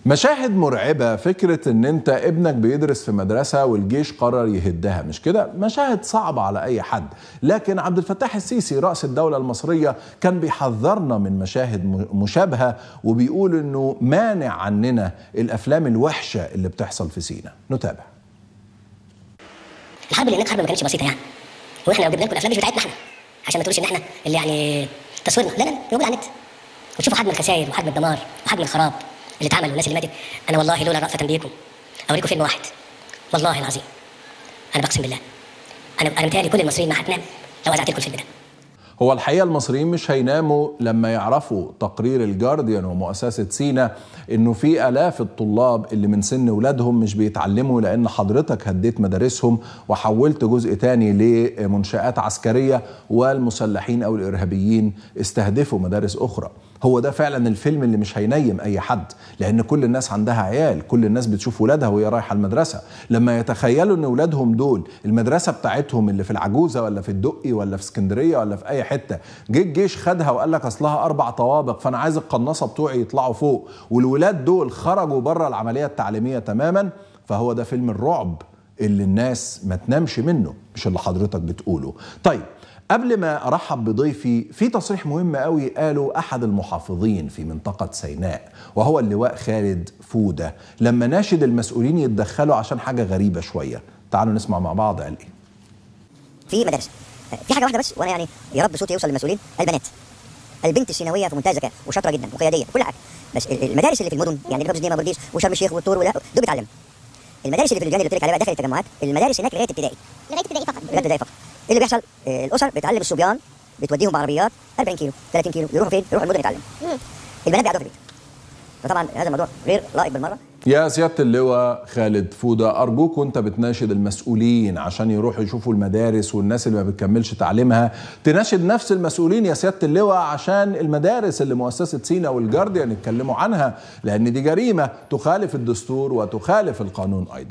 مشاهد مرعبة، فكرة ان انت ابنك بيدرس في مدرسة والجيش قرر يهدها، مش كده؟ مشاهد صعبة على اي حد، لكن عبد الفتاح السيسي رئيس الدولة المصرية كان بيحذرنا من مشاهد مشابهة، وبيقول انه مانع عننا الافلام الوحشة اللي بتحصل في سيناء. نتابع. الحرب اللي هناك حرب ما كانتش بسيطة يعني، واحنا لو جبنا لكم الافلام مش بتاعتنا احنا عشان ما تقولوش ان احنا اللي يعني تصويرنا، لا موجود على النت وتشوفوا حجم الخسائر وحجم الدمار وحجم الخراب اللي اتعمل والناس اللي ماتت. انا والله لولا رأفة بيكم اوريكم فيلم واحد والله العظيم، انا بقسم بالله انا متهيألي كل المصريين ما هتنام لو وزعت لكم الفيلم ده. هو الحقيقة المصريين مش هيناموا لما يعرفوا تقرير الجارديان ومؤسسة سينا انه في آلاف الطلاب اللي من سن ولادهم مش بيتعلموا لان حضرتك هديت مدارسهم وحولت جزء تاني لمنشآت عسكرية، والمسلحين او الارهابيين استهدفوا مدارس اخرى. هو ده فعلا الفيلم اللي مش هينيم اي حد، لان كل الناس عندها عيال، كل الناس بتشوف ولادها وهي رايحة المدرسة. لما يتخيلوا ان ولادهم دول المدرسة بتاعتهم اللي في العجوزة ولا في الدقي ولا في اسكندرية ولا في اي حته، جه الجيش خدها وقال لك اصلها 4 طوابق فانا عايز القناصه بتوعي يطلعوا فوق، والولاد دول خرجوا بره العمليه التعليميه تماما، فهو ده فيلم الرعب اللي الناس ما تنامش منه، مش اللي حضرتك بتقوله. طيب قبل ما ارحب بضيفي، في تصريح مهم قوي قاله احد المحافظين في منطقه سيناء وهو اللواء خالد فوده، لما ناشد المسؤولين يتدخلوا عشان حاجه غريبه شويه. تعالوا نسمع مع بعض قال ايه. في مدارس في حاجه واحده بس، وانا يعني يا رب صوتي يوصل للمسؤولين. البنات، البنت السيناويه في منتهى الذكاء وشاطره جدا وقياديه وكل حاجه، بس المدارس اللي في المدن يعني دي ما برديس وشرم الشيخ والطور دول بيتعلموا. المدارس اللي في اللجان اللي قلت لك عليها داخل التجمعات، المدارس هناك لغايه ابتدائي فقط، لغايه ابتدائي فقط. اللي بيحصل الاسر بتعلم الصبيان، بتوديهم بعربيات 40 كيلو 30 كيلو يروحوا فين؟ يروحوا المدن يتعلموا. البنات بيقعدوا في البيت. فطبعا هذا الموضوع غير لائق بالمره. يا سيادة اللواء خالد فودة، أرجوك وأنت بتناشد المسؤولين عشان يروحوا يشوفوا المدارس والناس اللي ما بتكملش تعليمها، تناشد نفس المسؤولين يا سيادة اللواء عشان المدارس اللي مؤسسة سينا والجارديان يتكلموا عنها، لأن دي جريمة تخالف الدستور وتخالف القانون أيضا.